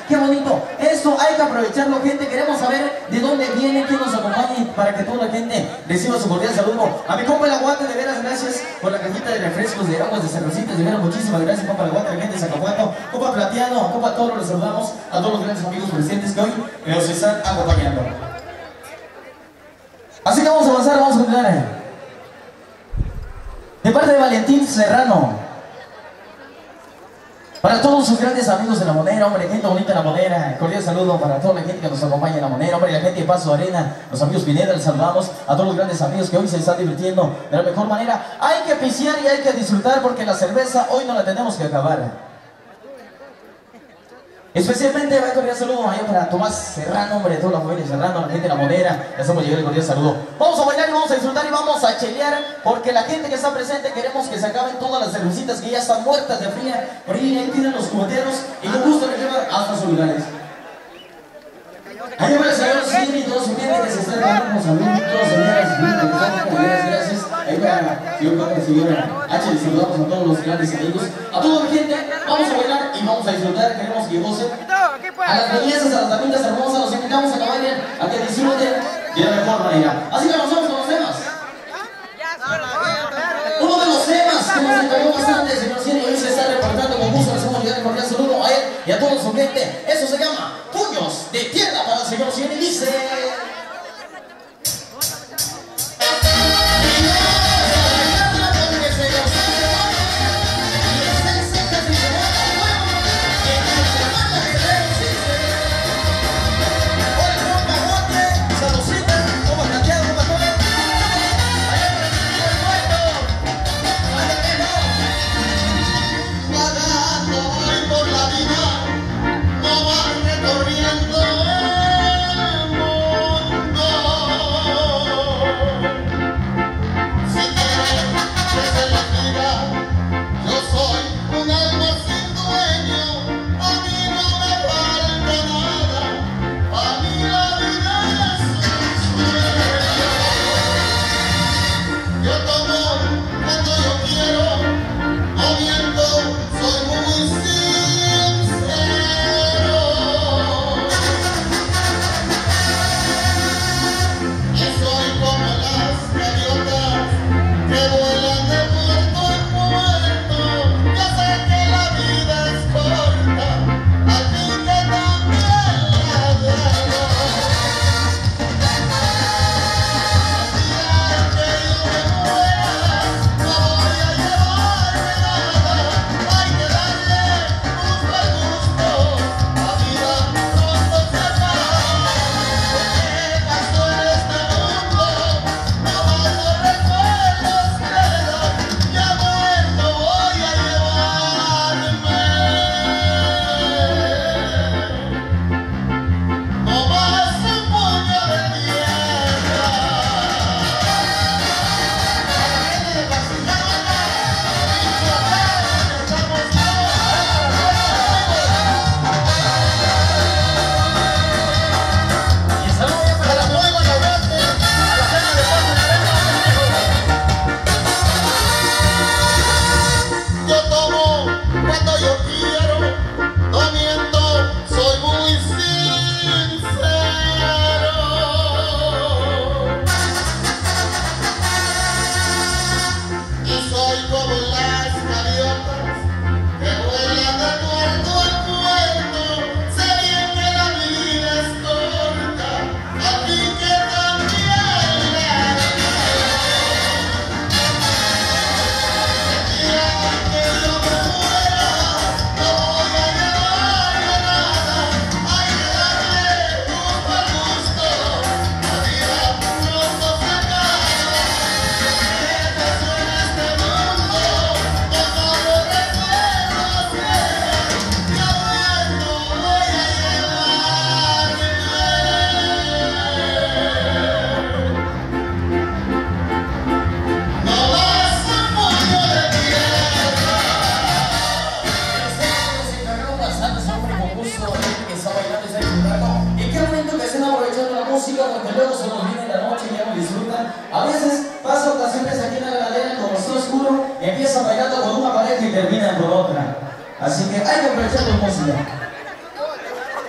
qué bonito. Esto hay que aprovecharlo, gente. Queremos saber de dónde viene, quién nos acompaña para que toda la gente reciba su cordial saludo. A mi compa El Aguate, de veras, gracias por la cajita de refrescos, de aguas, de cervecitas, de veras, muchísimas gracias, compa El Aguate, la gente de Zacapuato, compa Plateado, compa Toro, les saludamos a todos los grandes amigos presentes que hoy nos están acompañando. Así que vamos a avanzar, vamos a continuar. De parte de Valentín Serrano. Para todos sus grandes amigos de La Monera, hombre, gente bonita de La Monera, cordial saludo para toda la gente que nos acompaña en La Monera, hombre, la gente de Paso Arena, los amigos Pineda, les saludamos a todos los grandes amigos que hoy se están divirtiendo de la mejor manera. Hay que pisear y hay que disfrutar porque la cerveza hoy no la tenemos que acabar. Especialmente va a cordial saludo allá para Tomás Serrano, hombre, toda la familia Serrano, la gente de La Monera, le hacemos llegar el cordial saludo. Vamos a bailar y vamos a disfrutar y vamos a chelear, porque la gente que está presente queremos que se acaben todas las cervecitas que ya están muertas de fría. Por ahí tienen los cubeteros y con gusto les llevan hasta sus lugares. Allá va el señor Sidney y todos su gente que se están dando saludos, señoras, gracias. Ahí va el señor H, les saludamos a todos los grandes amigos, a toda la gente. Vamos a bailar y vamos a disfrutar, queremos que gocen. A las bellezas, a las damitas hermosas, los invitamos a que bailen, a que disfruten de la mejor manera. Así que nos vamos con los temas. Uno de los temas que nos encantó bastante, señor Cien, y hoy se está reportando con gusto, les hacemos llegar el cordial saludo a él y a toda su gente. Eso se llama Puños de Tierra para el señor Cien y dice... Terminan con otra, así que hay que aprovechar tu música.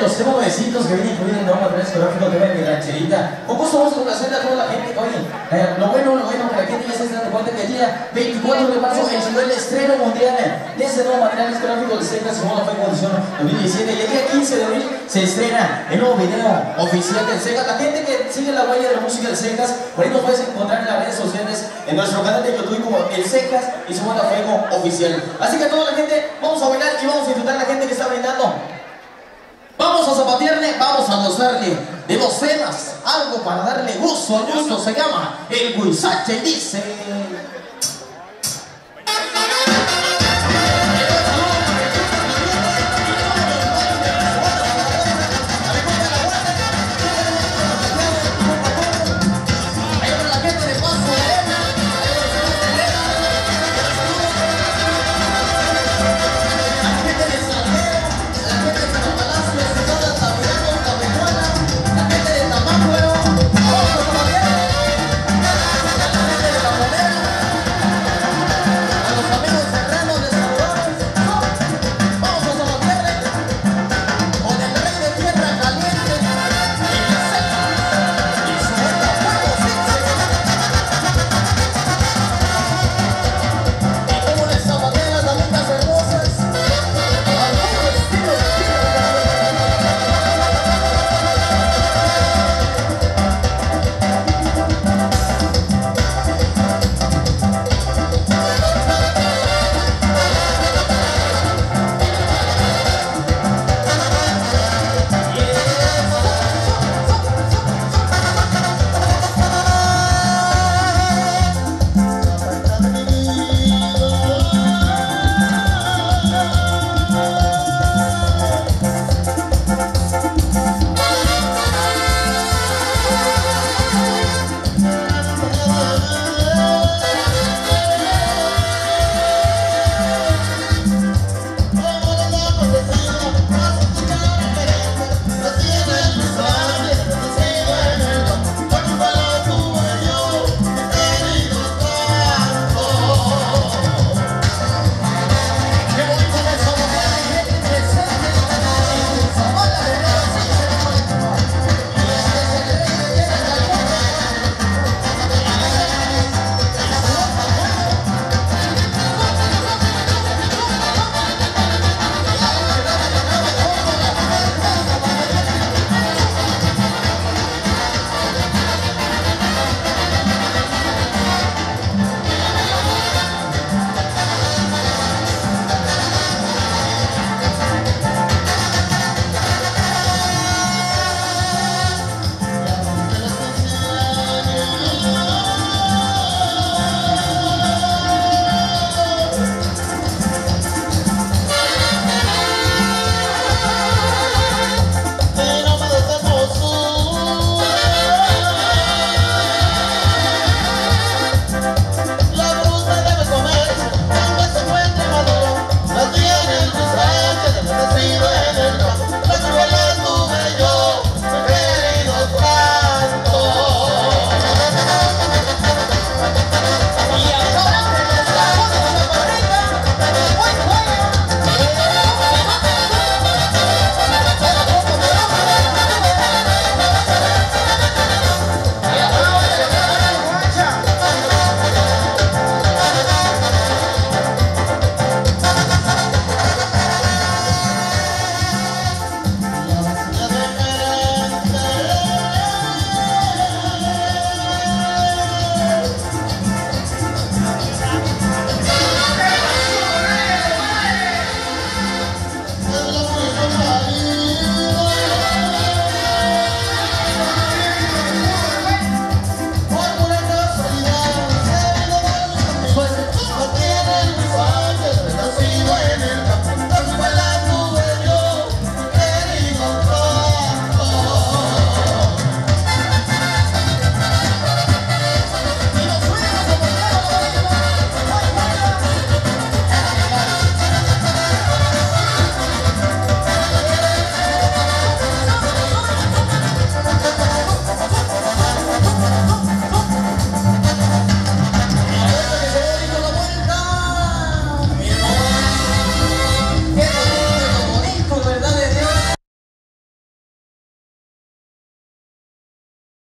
los temas nuevecitos que vienen incluidos en el material discográfico de mi rancherita. Con gusto vamos a complacer a toda la gente. Oye, lo bueno, que la gente ya se está dando cuenta que el día 24 de marzo llegó el estreno mundial de este nuevo material discográfico de Secas, segunda fue condición 2017. Y el día 15 de abril se estrena el nuevo video oficial del Secas. La gente que sigue la huella de la música del Secas, por ahí nos puedes encontrar en las redes sociales, en nuestro canal de YouTube como El Secas y su banda Fuego Oficial. Así que a toda la gente, vamos a bailar y vamos a disfrutar a la gente que está brindando. Vamos a zapatearle, vamos a gozarle de docenas, algo para darle gusto al gusto, se llama el Huizache, dice.